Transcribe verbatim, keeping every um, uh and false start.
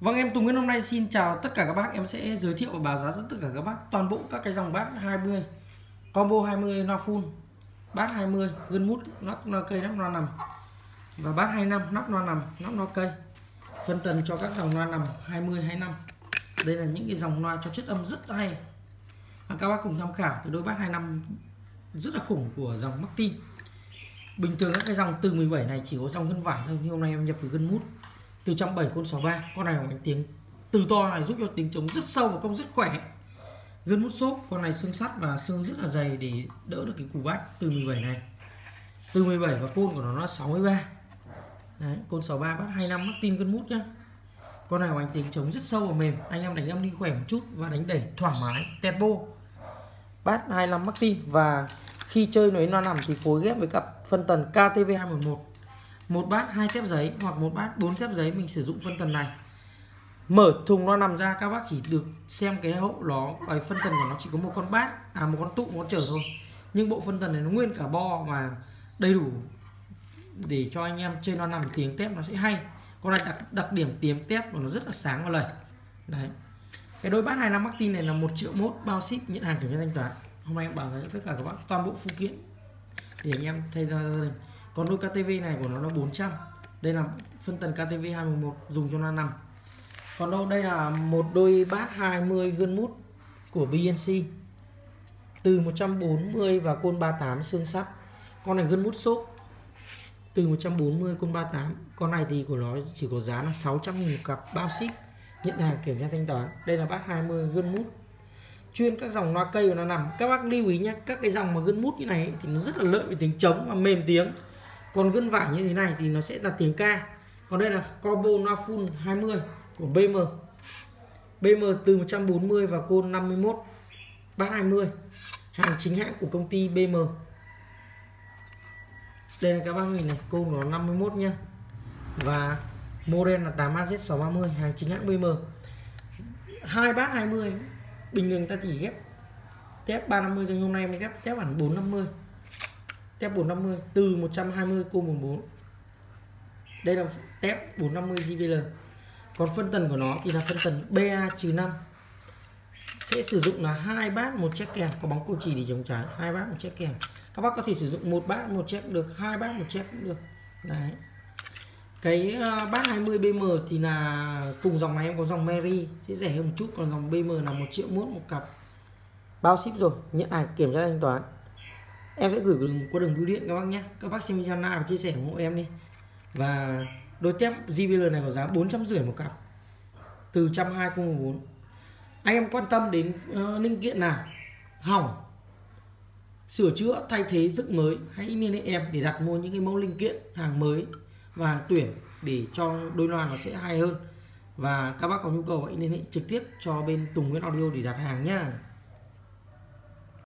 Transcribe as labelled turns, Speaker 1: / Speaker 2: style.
Speaker 1: Vâng, em Tùng Nguyễn hôm nay xin chào tất cả các bác. Em sẽ giới thiệu và báo giá cho tất cả các bác toàn bộ các cái dòng bát hai mươi, combo hai mươi loa full, bát hai mươi gân mút, nắp loa cây, nắp loa nằm, và bát hai mươi lăm nắp loa nằm, nắp loa cây. Phân tần cho các dòng loa nằm hai mươi, hai mươi lăm. Đây là những cái dòng loa cho chất âm rất hay. Và các bác cùng tham khảo cái đôi bát hai mươi lăm rất là khủng của dòng Martin. Bình thường các cái dòng từ mười bảy này chỉ có dòng gân vải thôi, nhưng hôm nay em nhập từ gân mút từ trăm bảy côn sáu ba. Con này có tiếng từ to này giúp cho tiếng trống rất sâu và công rất khỏe. Gân mút xốp, con này xương sắt và xương rất là dày để đỡ được cái củ bát từ mười bảy này. Từ mười bảy và côn của nó là sáu mươi ba. Đấy, côn sáu ba bát hai mươi lăm Martin gân mút nhá. Con này có ánh tiếng trống rất sâu và mềm, anh em đánh âm đi khỏe một chút và đánh đẩy thoải mái, tempo. Bát hai mươi lăm Martin, và khi chơi nó loa nằm thì phối ghép với cặp phân tần K T V hai một một. Một bát hai thép giấy hoặc một bát bốn thép giấy, mình sử dụng phân tần này. Mở thùng loa nằm ra, các bác chỉ được xem cái hậu nó, cái phân tần của nó chỉ có một con bát, à một con tụ, một con trở thôi. Nhưng bộ phân tần này nó nguyên cả bo và đầy đủ để cho anh em chơi loa nằm tiếng tép nó sẽ hay. Con này đặc, đặc điểm tiếng tép của nó rất là sáng và lầy. Đấy. Cái đôi bát hai mươi lăm Martin này là một triệu mốt, bao ship, nhận hàng kiểm tra thanh toán. Hôm nay em bảo với tất cả các bác toàn bộ phụ kiện để anh em thay ra gia đình. Còn đôi K T V này của nó là bốn trăm. Đây là phân tần K T V hai một một dùng cho loa nằm. Còn đâu đây là một đôi bát hai mươi gân mút của B N C từ một trăm bốn mươi và côn ba mươi tám xương sắt. Con này gân mút xốp từ một trăm bốn mươi côn ba mươi tám. Con này thì của nó chỉ có giá là sáu trăm nghìn một cặp, bao ship, nhận hàng kiểm tra thanh toán. Đây là bát hai mươi gân mút chuyên các dòng loa cây của nó nằm. Các bác lưu ý nhé, các cái dòng mà gân mút như này thì nó rất là lợi về tiếng trống và mềm tiếng. Còn gân vải như thế này thì nó sẽ là tiếng ca. Còn đây là combo loa full hai mươi của B M. B M từ một trăm bốn mươi và côn năm mươi mốt, bát hai mươi, hàng chính hãng của công ty B M. Đây là các bác nhìn này, côn nó năm mươi mốt nhá. Và model là tám A Z sáu ba mươi, hàng chính hãng B M. Hai bát hai mươi, bình thường ta chỉ ghép tép ba năm mươi, nhưng hôm nay mình ghép tép hẳn bốn năm mươi. Tép bốn năm mươi từ một trăm hai mươi côn mười bốn. Đây là tép bốn năm mươi J B L. Còn phân tần của nó thì là phân tần B A năm. Sẽ sử dụng là hai bát một check kèm, có bóng cầu chỉ để chống trái, hai bát một check kèm. Các bác có thể sử dụng một bát một check được, hai bát một check cũng được. Đấy. Cái bát hai mươi B M thì là cùng dòng này em có dòng Mary sẽ rẻ hơn một chút, còn dòng B M là một triệu mốt một cặp, bao ship rồi, nhận hàng kiểm tra thanh toán. Em sẽ gửi qua đường bưu điện các bác nhé. Các bác xem video like và chia sẻ ủng hộ em đi. Và đôi tép J B L này có giá bốn trăm rưỡi một cặp, từ một trăm hai mươi côn mười bốn. Anh em quan tâm đến uh, linh kiện nào hỏng, sửa chữa, thay thế, dựng mới, hãy liên hệ em để đặt mua những cái mẫu linh kiện hàng mới và hàng tuyển để cho đôi loa nó sẽ hay hơn. Và các bác có nhu cầu hãy liên hệ trực tiếp cho bên Tùng Nguyễn Audio để đặt hàng nhá.